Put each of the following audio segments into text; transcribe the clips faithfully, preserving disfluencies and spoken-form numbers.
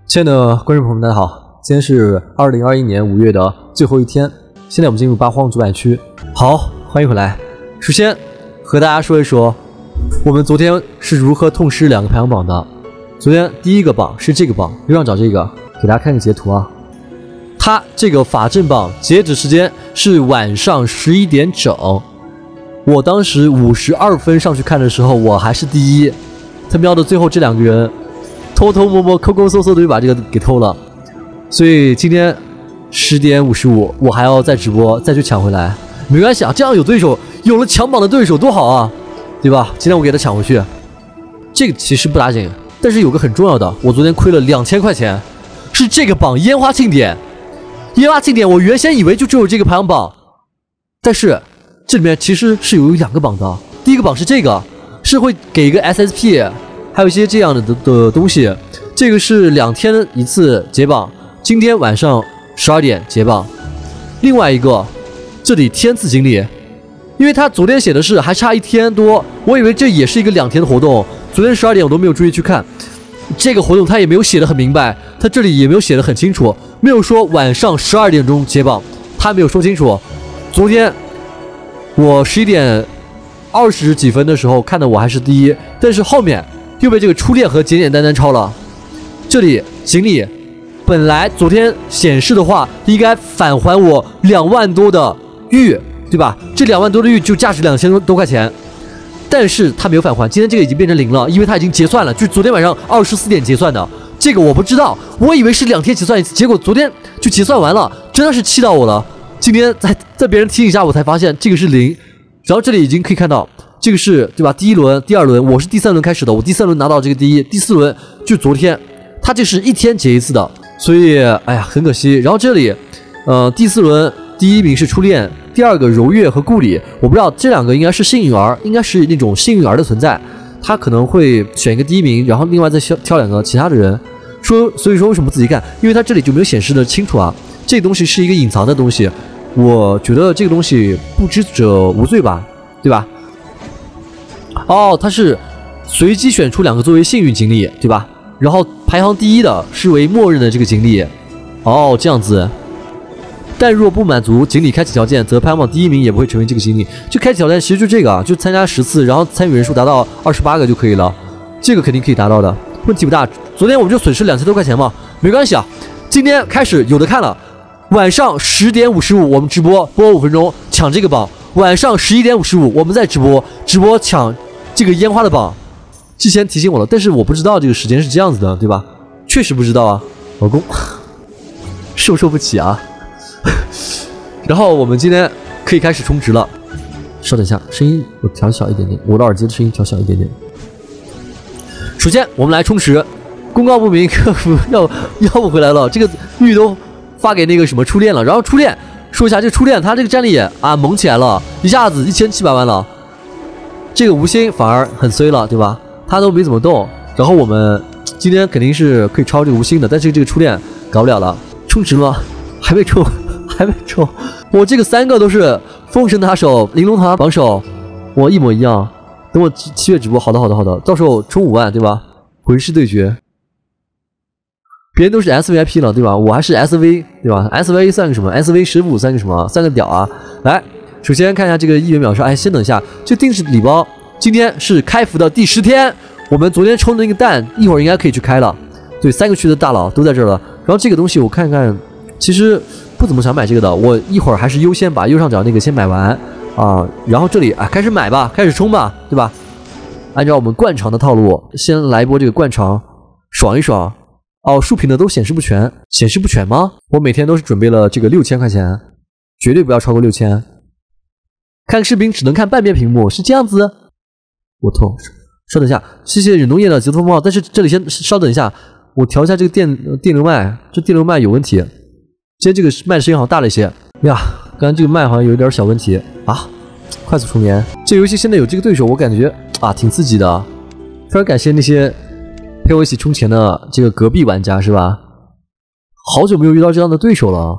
亲爱的观众朋友们，大家好，今天是二零二一年五月的最后一天，现在我们进入八荒主板区。好，欢迎回来。首先和大家说一说，我们昨天是如何痛失两个排行榜的。昨天第一个榜是这个榜，右上角这个，给大家看个截图啊。它这个法阵榜截止时间是晚上十一点整，我当时五十二分上去看的时候，我还是第一。他喵的，最后这两个人偷偷摸摸、抠抠搜搜的就把这个给偷了，所以今天十点五十五，我还要再直播再去抢回来。没关系啊，这样有对手，有了抢榜的对手多好啊，对吧？今天我给他抢回去，这个其实不打紧，但是有个很重要的，我昨天亏了两千块钱，是这个榜烟花庆典。烟花庆典，我原先以为就只有这个排行榜，但是这里面其实是有两个榜的。第一个榜是这个，是会给一个 S S P， 还有一些这样的 的, 的东西。这个是两天一次解榜，今天晚上十二点解榜。另外一个，这里天赐锦鲤，因为他昨天写的是还差一天多，我以为这也是一个两天的活动。昨天十二点我都没有注意去看。这个活动他也没有写的很明白，他这里也没有写的很清楚，没有说晚上十二点钟解榜，他没有说清楚。昨天我十一点二十几分的时候看的我还是第一，但是后面又被这个初恋和简简单单超了。这里锦鲤本来昨天显示的话应该返还我两万多的玉，对吧？这两万多的玉就价值两千多块钱。但是他没有返还，今天这个已经变成零了，因为他已经结算了，就是昨天晚上二十四点结算的。这个我不知道，我以为是两天结算一次，结果昨天就结算完了，真的是气到我了。今天在在别人提醒下，我才发现这个是零。然后这里已经可以看到，这个是对吧？第一轮、第二轮，我是第三轮开始的，我第三轮拿到这个第一，第四轮就昨天，他这是一天结一次的，所以哎呀很可惜。然后这里，呃，第四轮第一名是初恋。第二个柔月和顾里，我不知道这两个应该是幸运儿，应该是那种幸运儿的存在，他可能会选一个第一名，然后另外再挑挑两个其他的人。说，所以说为什么不自己干？因为他这里就没有显示的清楚啊。这个东西是一个隐藏的东西，我觉得这个东西不知者无罪吧，对吧？哦，他是随机选出两个作为幸运锦鲤，对吧？然后排行第一的是为默认的这个锦鲤。哦，这样子。但若不满足锦鲤开启条件，则排行榜第一名也不会成为这个锦鲤。就开启条件其实就这个啊，就参加十次，然后参与人数达到二十八个就可以了，这个肯定可以达到的，问题不大。昨天我们就损失两千多块钱嘛，没关系啊。今天开始有的看了，晚上十点五十五我们直播播五分钟抢这个榜，晚上十一点五十五我们再直播直播抢这个烟花的榜。之前提醒我了，但是我不知道这个时间是这样子的，对吧？确实不知道啊，老公，受受不起啊。然后我们今天可以开始充值了，稍等一下，声音我调小一点点，我的耳机的声音调小一点点。首先我们来充值，公告不明，客服要要不回来了，这个玉都发给那个什么初恋了。然后初恋说一下，这个初恋他这个战力啊猛起来了，一下子一千七百万了。这个无心反而很衰了，对吧？他都没怎么动。然后我们今天肯定是可以超这个无心的，但是这个初恋搞不了了。充值了，还没充。还没抽，我这个三个都是封神打手、玲珑塔榜首，我一模一样。等我七月直播，好的好的好的，到时候充五万对吧？魂师对决，别人都是 S V I P 了对吧？我还是 S V 对吧 ？S V 算个什么 ？S V 十五算个什么？算个屌啊！来，首先看一下这个一元秒杀，哎，先等一下，这定时礼包今天是开服的第十天，我们昨天抽的那个蛋，一会儿应该可以去开了。对，三个区的大佬都在这儿了。然后这个东西我看看，其实不怎么想买这个的，我一会儿还是优先把右上角那个先买完啊，然后这里啊开始买吧，开始冲吧，对吧？按照我们惯常的套路，先来一波这个惯常，爽一爽。哦，竖屏的都显示不全，显示不全吗？我每天都是准备了这个六千块钱，绝对不要超过六千。看视频只能看半边屏幕，是这样子。我痛，稍等一下，谢谢忍冬夜的截图帽，但是这里先稍等一下，我调一下这个电电流麦，这电流麦有问题。今天这个麦的声音好像大了一些呀，刚才这个麦好像有一点小问题啊。快速充电，这游戏现在有这个对手，我感觉啊挺刺激的。非常感谢那些陪我一起充钱的这个隔壁玩家是吧？好久没有遇到这样的对手了。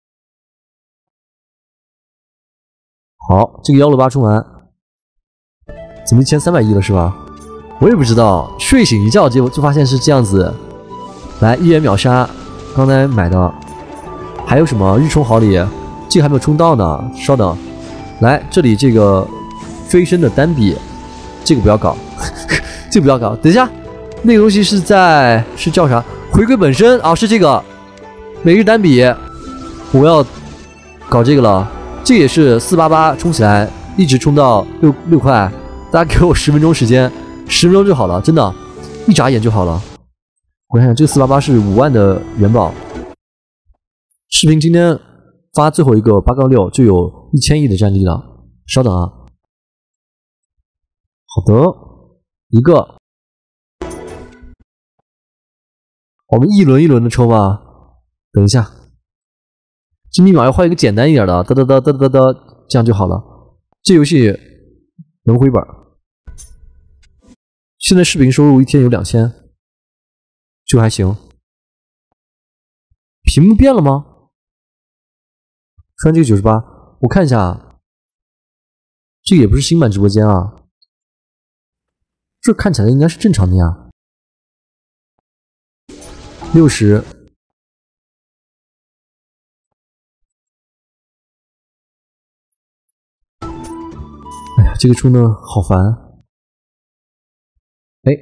好，这个幺六八充完，怎么一千三百亿了是吧？我也不知道，睡醒一觉就就发现是这样子。 来一元秒杀，刚才买的。还有什么日充好礼？这个还没有充到呢，稍等。来这里这个飞升的单笔，这个不要搞，这个不要搞。等一下，那个东西是在是叫啥？回归本身啊，是这个每日单笔，我要搞这个了。这个也是四八八充起来，一直充到六六块。大家给我十分钟时间，十分钟就好了，真的，一眨眼就好了。我看看这个四八八是五万的元宝。视频今天发最后一个八杠六就有一千亿的战力了，稍等啊。好的，一个，我们一轮一轮的抽吧。等一下，这密码要换一个简单一点的，哒哒哒哒哒哒，这样就好了。这游戏能回本。现在视频收入一天有两千，就还行。屏幕变了吗？穿这个九十八，我看一下，这个也不是新版直播间啊，这看起来应该是正常的呀。六十，哎呀，这个出呢好烦。哎，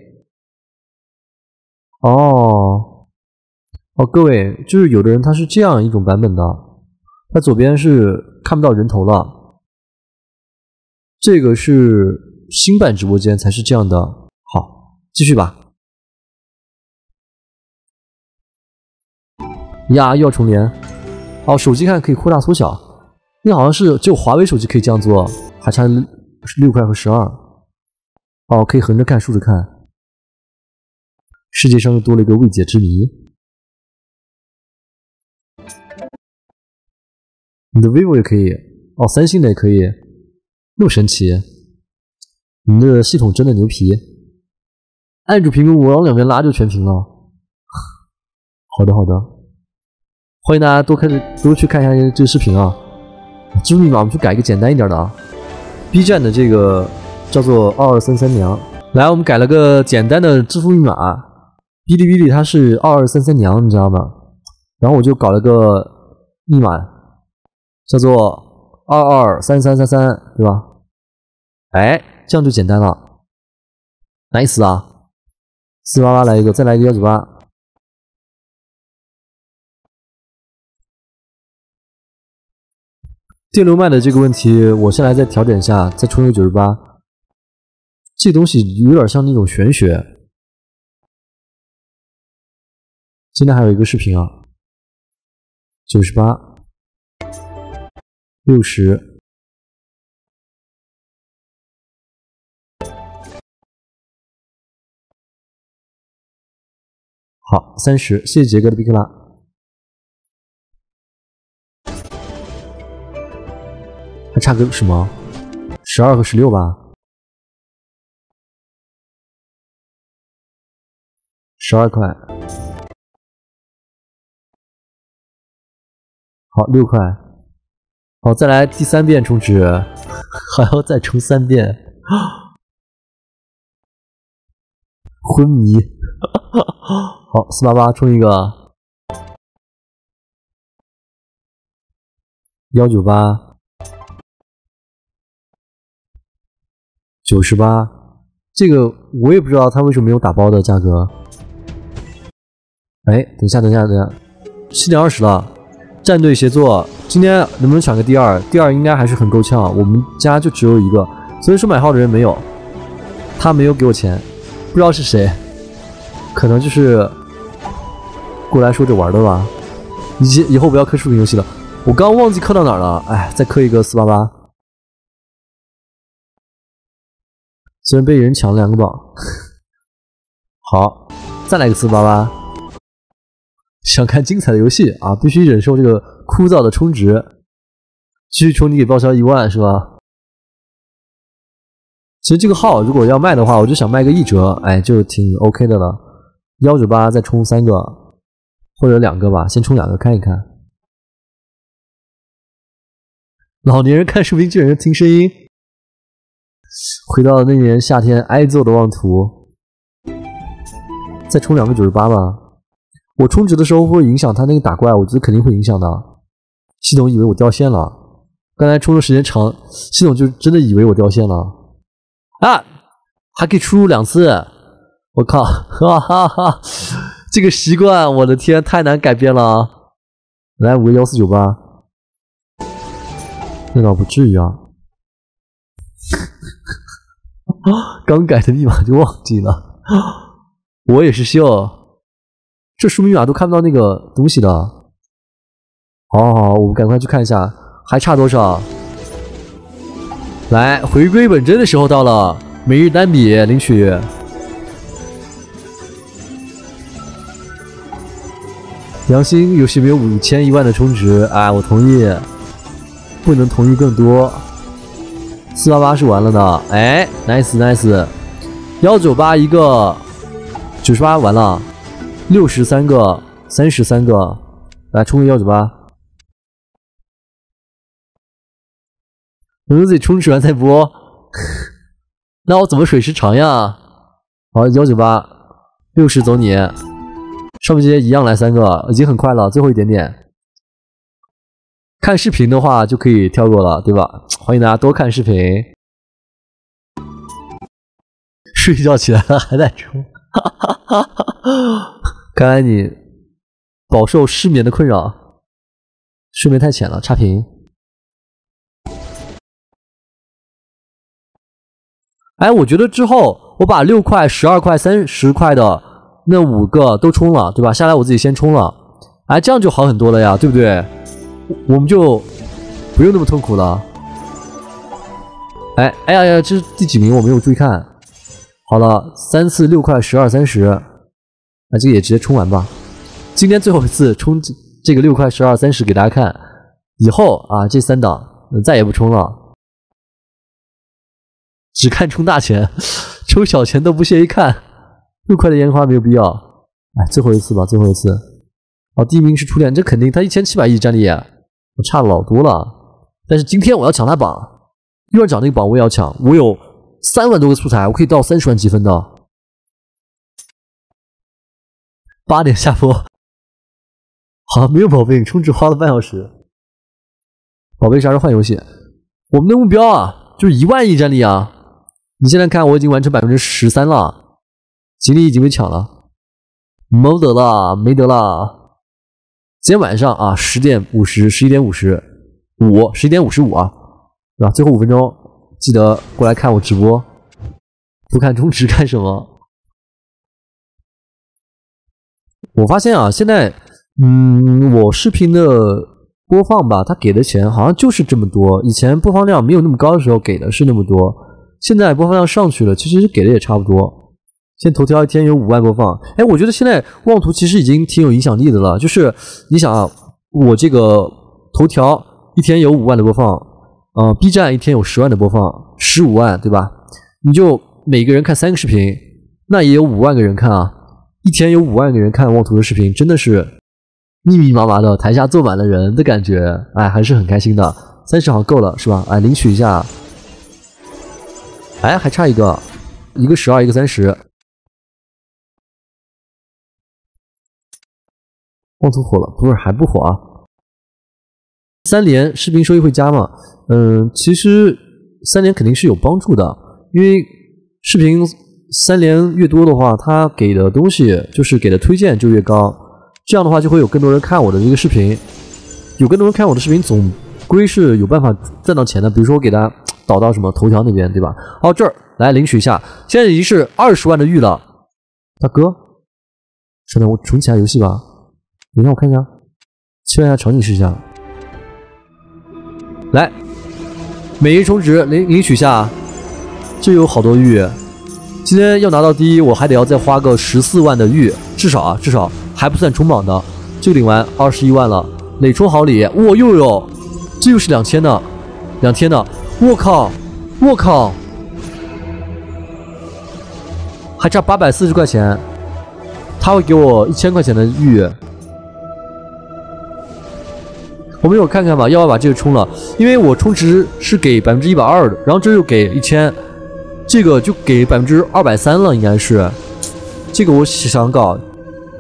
哦，哦，各位，就是有的人他是这样一种版本的。它左边是看不到人头了，这个是新版直播间才是这样的。好，继续吧。呀，又要重连。哦，手机看可以扩大缩小，那好像是只有华为手机可以这样做，还差六块和十二。哦，可以横着看，竖着看。世界上又多了一个未解之谜。你的 vivo 也可以哦，三星的也可以，那么神奇！你们的系统真的牛皮，按住屏幕往两边拉就全屏了。好的好的，欢迎大家多开始多去看一下这个视频啊。支付密码我们去改一个简单一点的啊。B 站的这个叫做二二三三娘，来我们改了个简单的支付密码。哔哩哔哩它是二二三三娘，你知道吗？然后我就搞了个密码。叫做二二三三三三，对吧？哎，这样就简单了 ，nice 啊！四八八来一个，再来一个幺九八。电流脉的这个问题，我先来再调整一下，再充一个九十八。这东西有点像那种玄学。今天还有一个视频啊，九十八。六十，好，三十，谢谢杰哥的比克拉，还差个什么？十二和十六吧，十二块，好，六块。好，再来第三遍充值，还要再充三遍，昏迷。好，四八八充一个，幺九八，九十八，这个我也不知道他为什么没有打包的价格。哎，等一下，等一下，等一下，七点二十了。战队协作，今天能不能抢个第二？第二应该还是很够呛，我们家就只有一个，所以说买号的人没有，他没有给我钱，不知道是谁，可能就是过来说着玩的吧。以以后不要磕视频游戏了，我刚忘记磕到哪儿了，哎，再磕一个四八八。虽然被人抢了两个宝，好，再来个四八八。想看精彩的游戏啊，必须忍受这个枯燥的充值，继续充你给报销一万是吧？其实这个号如果要卖的话，我就想卖个一折，哎，就挺 OK 的了。幺九八再充三个或者两个吧，先充两个看一看。老年人看视频，这人听声音，回到那年夏天挨揍的妄图。再充两个九十八吧。 我充值的时候会影响它那个打怪，我觉得肯定会影响的。系统以为我掉线了，刚才充的时间长，系统就真的以为我掉线了啊！还可以出入两次，我靠，哈哈哈！这个习惯，我的天，太难改变了。来五个幺四九八，那倒不至于啊。刚改的密码就忘记了，我也是秀，这输密码都看不到那个东西的。哦，我们赶快去看一下，还差多少？来，回归本真的时候到了，每日单笔领取。良心游戏没有五千一万的充值，哎，我同意，不能同意更多。四八八是完了的，哎 ，nice nice， 幺九八一个，九十八完了，六十三个，三十三个，来充个幺九八，等自己充值完再播，那我怎么水时长呀？好，幺九八，六十走你。上面这些一样来三个，已经很快了，最后一点点。看视频的话就可以跳过了，对吧？欢迎大家多看视频。睡觉起来了还在充，看来你饱受失眠的困扰，睡眠太浅了，差评。哎，我觉得之后我把六块、十二块、三十块的。那五个都充了，对吧？下来我自己先充了，哎，这样就好很多了呀，对不对？我们就不用那么痛苦了。哎，哎呀呀，这是第几名？我没有注意看。好了，三次六块十二三十，那这个也直接充完吧。今天最后一次充这个六块十二三十给大家看，以后啊这三档再也不充了，只看充大钱，充小钱都不屑一看。六块的烟花没有必要，哎，最后一次吧，最后一次。哦，第一名是初恋，这肯定他一千七百亿战力，我差了老多了。但是今天我要抢他榜，右上角那个榜我也要抢，我有三万多个素材，我可以到三十万积分的。八点下播，好，没有宝贝，充值花了半小时。宝贝啥时候换游戏？我们的目标啊，就是一万亿战力啊！你现在看，我已经完成百分之十三了。锦鲤已经被抢了，没得了，没得了。今天晚上啊，十点五十，十一点五十五，十一点五十五啊，对吧？最后五分钟，记得过来看我直播。不看充值干什么？我发现啊，现在，嗯，我视频的播放吧，它给的钱好像就是这么多。以前播放量没有那么高的时候给的是那么多，现在播放量上去了，其实给的也差不多。现在头条一天有五万播放，哎，我觉得现在妄图其实已经挺有影响力的了。就是你想啊，我这个头条一天有五万的播放，呃 ，B 站一天有十万的播放，十五万，对吧？你就每个人看三个视频，那也有五万个人看啊。一天有五万个人看妄图的视频，真的是密密麻麻的，台下坐满了人的感觉，哎，还是很开心的。三十好像够了，是吧？哎，领取一下。哎，还差一个，一个十二，一个三十。妄图火了，不是还不火啊？三连视频收益会加吗？嗯，其实三连肯定是有帮助的，因为视频三连越多的话，它给的东西就是给的推荐就越高，这样的话就会有更多人看我的这个视频，有更多人看我的视频，总归是有办法赚到钱的。比如说我给大家导到什么头条那边，对吧？好，这儿来领取一下，现在已经是二十万的玉了，大哥，稍等，我重启下游戏吧。等一下，我看一下，切换一下场景试一下。来，每日充值领领取下，这有好多玉。今天要拿到第一，我还得要再花个十四万的玉，至少啊，至少还不算冲榜的。这个领完二十一万了，累充好礼，哇，又有，这又是两千的，两天的，我靠，我靠，还差八百四十块钱，他会给我一千块钱的玉。我们一会儿看看吧，要不要把这个充了？因为我充值是给百分之一百二的，然后这又给一千，这个就给百分之二百三了，应该是。这个我想搞，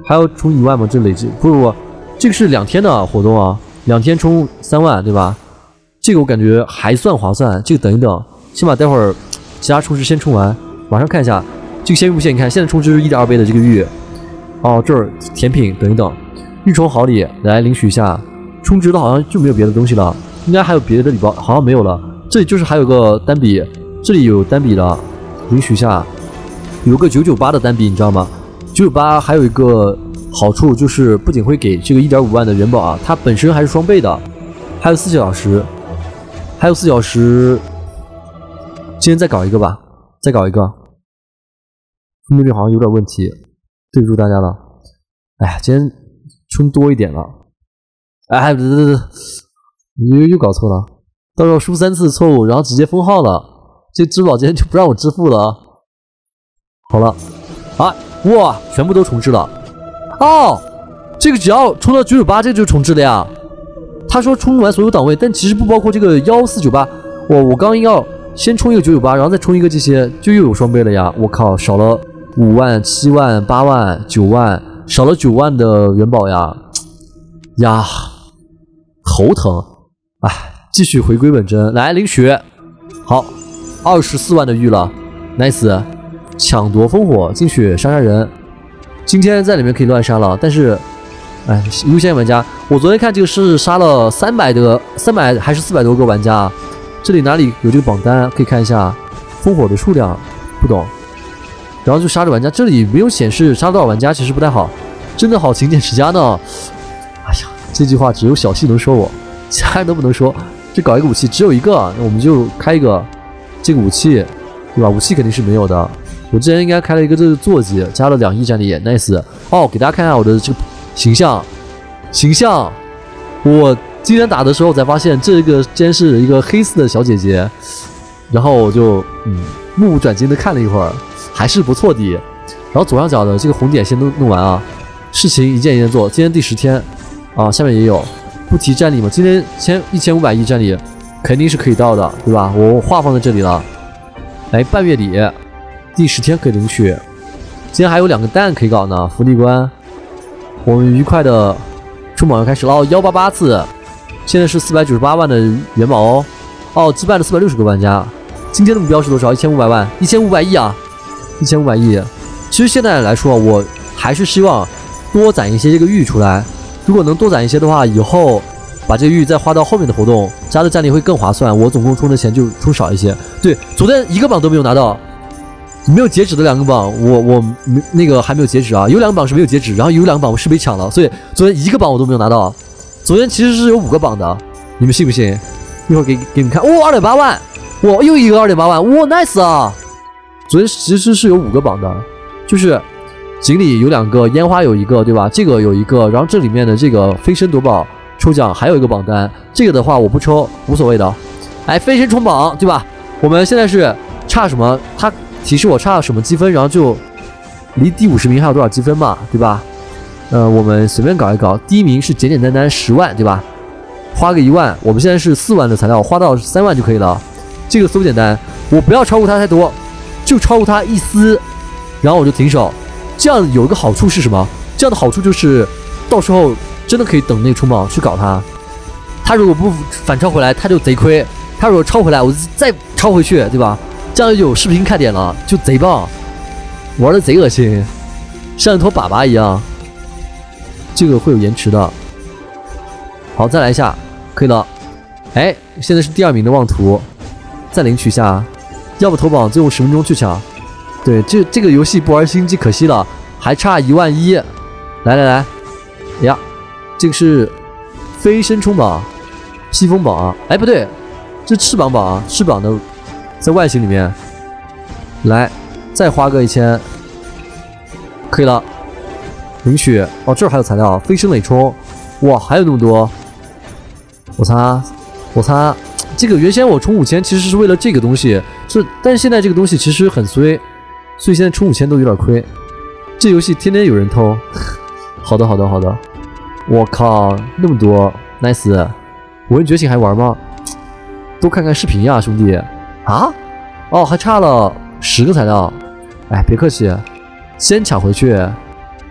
还要充一万吗？这累计不不不，这个是两天的活动啊，两天充三万，对吧？这个我感觉还算划算。这个等一等，先把待会儿其他充值先充完，马上看一下这个鲜芋不鲜？你看现在充值是一点二倍的这个玉。哦，这儿甜品，等一等，玉虫好礼来领取一下。充值的好像就没有别的东西了，应该还有别的礼包，好像没有了。这里就是还有个单笔，这里有单笔的，领取一下。有个九九八的单笔，你知道吗？九九八还有一个好处就是不仅会给这个一点五万的元宝啊，它本身还是双倍的，还有四小时，还有四小时。今天再搞一个吧，再搞一个。分辨率好像有点问题，对不住大家了。哎呀，今天充多一点了。哎，对对对，又又搞错了，到时候输三次错误，然后直接封号了，这支付宝今天就不让我支付了啊。好了，啊，哇，全部都重置了。哦，这个只要充到九九八，这个就重置了呀。他说充完所有档位，但其实不包括这个一四九八。我我刚要先充一个九九八，然后再充一个这些，就又有双倍了呀。我靠，少了五万、七万、八万、九万，少了九万的元宝呀呀。头疼，哎，继续回归本真，来领取，好，二十四万的玉了 ，nice， 抢夺烽火进去杀杀人，今天在里面可以乱杀了，但是，哎，优先玩家，我昨天看这个是杀了三百的，三百还是四百多个玩家，这里哪里有这个榜单可以看一下，烽火的数量不懂，然后就杀着玩家，这里没有显示杀多少玩家，其实不太好，真的好勤俭持家呢，哎呀。这句话只有小西能说我，其他人都不能说。这搞一个武器只有一个，那我们就开一个这个武器，对吧？武器肯定是没有的。我之前应该开了一个这个坐骑，加了两亿战力 ，nice。哦，给大家看一下我的这个形象，形象。我今天打的时候才发现，这个竟然是一个黑色的小姐姐。然后我就嗯目不转睛的看了一会儿，还是不错的。然后左上角的这个红点先弄弄完啊，事情一件一件做。今天第十天。啊，下面也有，不提战力嘛，今天千一千五百亿战力，肯定是可以到的，对吧？我话放在这里了，来半月底，第十天可以领取，今天还有两个蛋可以搞呢，福利关，我们愉快的充榜要开始了，幺八八次，现在是四百九十八万的元宝哦，哦，击败了四百六十个玩家，今天的目标是多少？一千五百万，一千五百亿啊，一千五百亿。其实现在来说，我还是希望多攒一些这个玉出来。如果能多攒一些的话，以后把这个玉再花到后面的活动，加的战力会更划算。我总共充的钱就充少一些。对，昨天一个榜都没有拿到，没有截止的两个榜，我我那个还没有截止啊。有两个榜是没有截止，然后有两个榜我是被抢了，所以昨天一个榜我都没有拿到。昨天其实是有五个榜的，你们信不信？一会儿给给你们看，哇、哦，二点八万，哇，又一个二点八万，哇 ，nice 啊！昨天其实是有五个榜的，就是。锦鲤有两个，烟花有一个，对吧？这个有一个，然后这里面的这个飞身夺宝抽奖还有一个榜单，这个的话我不抽，无所谓的。哎，飞身冲榜，对吧？我们现在是差什么？它提示我差什么积分，然后就离第五十名还有多少积分嘛，对吧？呃，我们随便搞一搞，第一名是简简单单十万，对吧？花个一万，我们现在是四万的材料，花到三万就可以了。这个搜简单，我不要超过它太多，就超过它一丝，然后我就停手。这样有一个好处是什么？这样的好处就是，到时候真的可以等那个冲榜去搞它。他如果不反超回来，他就贼亏；他如果超回来，我再超回去，对吧？这样就有视频看点了，就贼棒，玩的贼恶心，像一坨粑粑一样。这个会有延迟的。好，再来一下，可以了。哎，现在是第二名的妄图，再领取一下，要不投榜最后十分钟去抢。对，这这个游戏不玩心机可惜了，还差一万一。来来来，哎呀，这个是飞身冲榜、披风榜啊，哎不对，这翅膀榜啊，翅膀的在外形里面。来，再花个一千，可以了，领取。哦，这儿还有材料，飞身垒冲，哇，还有那么多。我擦，我擦，这个原先我充五千其实是为了这个东西，这但是现在这个东西其实很衰。所以现在充五千都有点亏，这游戏天天有人偷。好的，好的，好的。我靠，那么多 ，nice！ 武人觉醒还玩吗？多看看视频呀，兄弟。啊？哦，还差了十个材料。哎，别客气，先抢回去。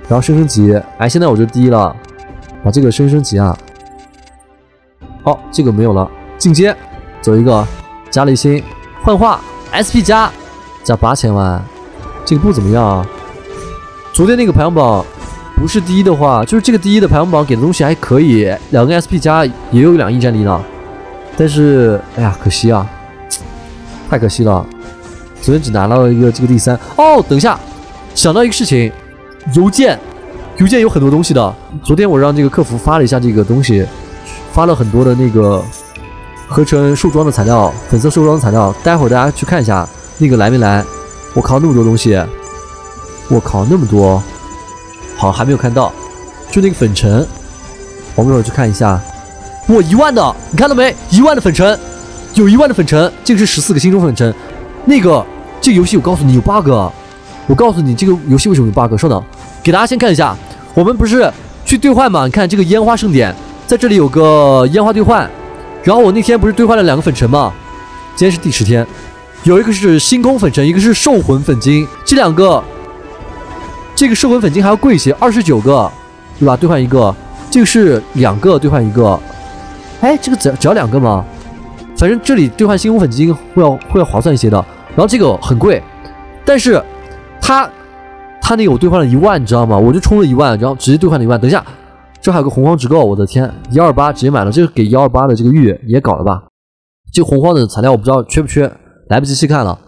然后升升级，哎，现在我就第一了，把这个升升级啊。哦，这个没有了，进阶，走一个，加了一星，幻化 S P 加，加八千万，这个不怎么样啊。昨天那个排行榜不是第一的话，就是这个第一的排行榜给的东西还可以，两个 S P 加也有两亿战力呢。但是，哎呀，可惜啊，太可惜了，昨天只拿到了一个这个第三。哦，等一下，想到一个事情，邮件，邮件有很多东西的。昨天我让这个客服发了一下这个东西，发了很多的那个合成兽装的材料，粉色兽装的材料，待会儿大家去看一下那个来没来。我靠，那么多东西，我靠，那么多，好，还没有看到，就那个粉尘，我们一会儿去看一下。哇，一万的，你看到没？一万的粉尘，有一万的粉尘，这个是十四个心中粉尘。那个这个游戏我告诉你有 bug， 我告诉你这个游戏为什么有 bug。稍等，给大家先看一下，我们不是去兑换嘛？你看这个烟花盛典，在这里有个烟花兑换，然后我那天不是兑换了两个粉尘吗？今天是第十天，有一个是星空粉尘，一个是兽魂粉晶，这两个，这个兽魂粉晶还要贵一些，二十九个，对吧？兑换一个，这个是两个兑换一个。哎，这个只只要两个吗？反正这里兑换星空粉晶会要会要划算一些的。然后这个很贵，但是它它那个我兑换了一万，你知道吗？我就充了一万，然后直接兑换了一万。等一下，这还有个洪荒直购，我的天，一二八直接买了，这个给一二八的这个玉也搞了吧？这个洪荒的材料我不知道缺不缺，来不及细看了。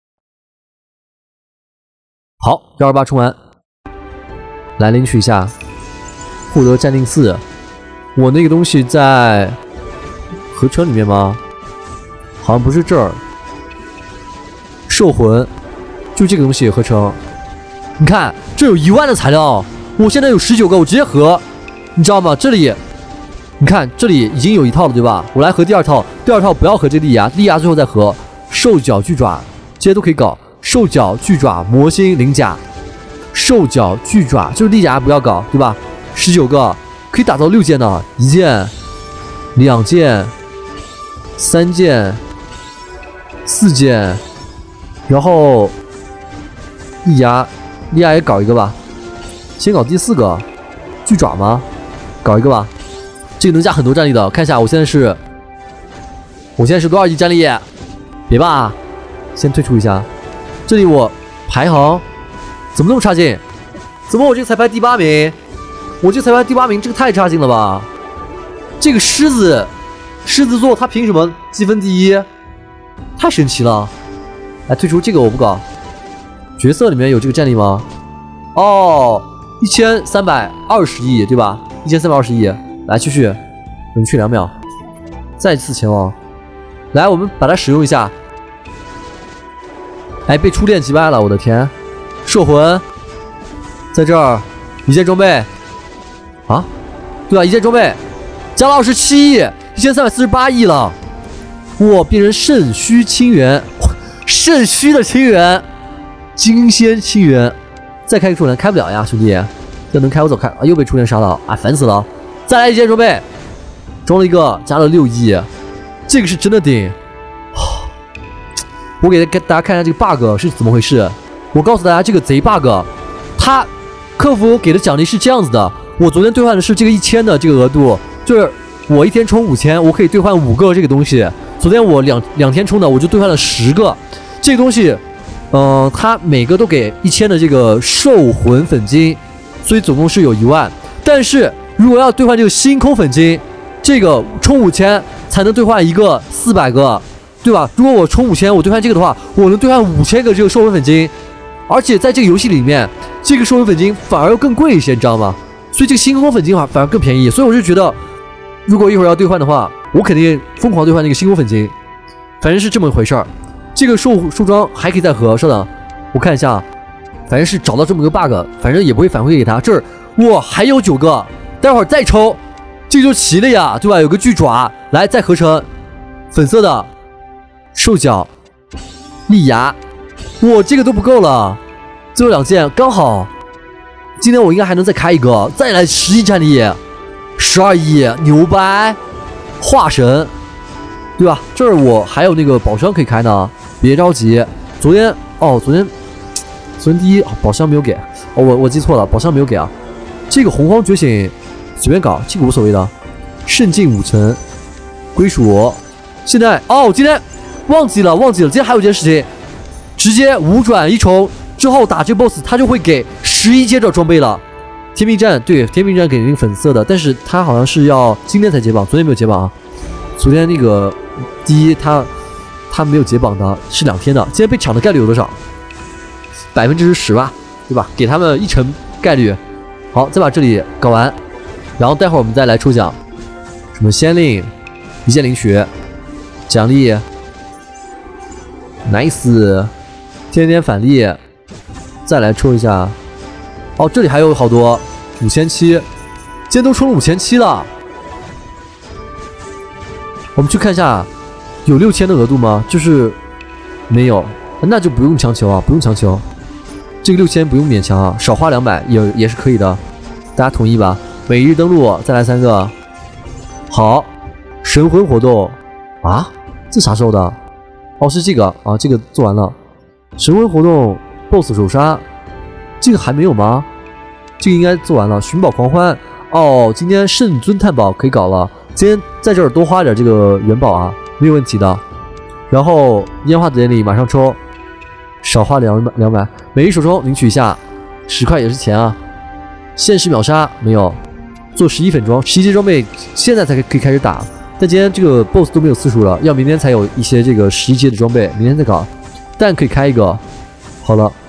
好，一二八充完，来领取一下，获得暂定四。我那个东西在合成里面吗？好像不是这儿。兽魂，就这个东西合成。你看，这有一万的材料，我现在有十九个，我直接合，你知道吗？这里，你看这里已经有一套了，对吧？我来合第二套，第二套不要合这利牙，利牙最后再合。兽脚巨爪，这些都可以搞。兽脚巨爪魔星鳞甲，兽脚巨爪就是利牙不要搞，对吧？十九个。可以打造六件呢，一件、两件、三件、四件，然后利牙，利牙也搞一个吧，先搞第四个，巨爪吗？搞一个吧，这个能加很多战力的。看一下，我现在是，我现在是多少亿战力？别吧，先退出一下。这里我排行怎么那么差劲？怎么我这个才排第八名？我这才排第八名，这个太差劲了吧！这个狮子，狮子座他凭什么积分第一？太神奇了！来退出这个我不搞。角色里面有这个战力吗？哦，一千三百二十亿对吧？一千三百二十亿。来继续，冷却两秒，再次前往。来，我们把它使用一下。哎，被初恋击败了，我的天！兽魂在这儿，一件装备。啊，对吧？一件装备加了二十七亿，一千三百四十八亿了。哇，变成肾虚清源，肾虚的清源，金仙清源。再开个初恋，开不了呀，兄弟。要能开我早开啊！又被初恋杀了，啊，烦死了。再来一件装备，装了一个，加了六亿，这个是真的顶。我给大家看一下这个 bug 是怎么回事。我告诉大家，这个贼 bug， 它客服给的奖励是这样子的。我昨天兑换的是这个一千的这个额度，就是我一天充五千，我可以兑换五个这个东西。昨天我两两天充的，我就兑换了十个这个东西。嗯、呃，它每个都给一千的这个兽魂粉晶，所以总共是有一万。但是如果要兑换这个星空粉晶，这个充五千才能兑换一个四百个，对吧？如果我充五千，我兑换这个的话，我能兑换五千个这个兽魂粉晶，而且在这个游戏里面，这个兽魂粉晶反而要更贵一些，你知道吗？所以这个星空粉晶反而更便宜，所以我就觉得，如果一会儿要兑换的话，我肯定疯狂兑换那个星空粉晶，反正是这么一回事儿。这个兽兽装还可以再合，稍等，我看一下，反正是找到这么个 bug， 反正也不会反馈给他。这儿哇还有九个，待会儿再抽，这个就齐了呀，对吧？有个巨爪，来再合成粉色的兽脚、利牙，哇这个都不够了，最后两件刚好。今天我应该还能再开一个，再来十亿战力，十二亿，牛掰！化神，对吧？这儿我还有那个宝箱可以开呢，别着急。昨天哦，昨天昨天第一宝箱没有给， 哦，我我记错了，宝箱没有给啊。这个洪荒觉醒随便搞，这个无所谓的。圣境五层，归属。现在哦，今天忘记了忘记了，今天还有一件事情，直接五转一重之后打这 boss， 他就会给十一阶的装备了。天命战对，天命战给那个粉色的，但是他好像是要今天才解绑，昨天没有解绑啊。昨天那个第一他他没有解绑的，是两天的。今天被抢的概率有多少？百分之十吧，对吧？给他们一成概率。好，再把这里搞完，然后待会儿我们再来抽奖，什么仙令、一键领取、奖励 ，nice， 天天返利，再来抽一下。哦，这里还有好多五千七，今天都抽了五千七了。我们去看一下，有六千的额度吗？就是没有，那就不用强求啊，不用强求。这个六千不用勉强啊，少花两百也也是可以的，大家同意吧？每日登录再来三个，好，神魂活动啊，这啥时候的？哦，是这个啊，这个做完了。神魂活动 ，BOSS 首杀，这个还没有吗？这个应该做完了。寻宝狂欢，哦，今天圣尊探宝可以搞了。今天在这儿多花点这个元宝啊，没有问题的。然后烟花典礼马上抽。少花两百两百，每日首抽领取一下，十块也是钱啊。限时秒杀没有，做十一粉装，十一阶装备现在才可以开始打，但今天这个 boss 都没有次数了，要明天才有一些这个十一阶的装备，明天再搞。但可以开一个，好了。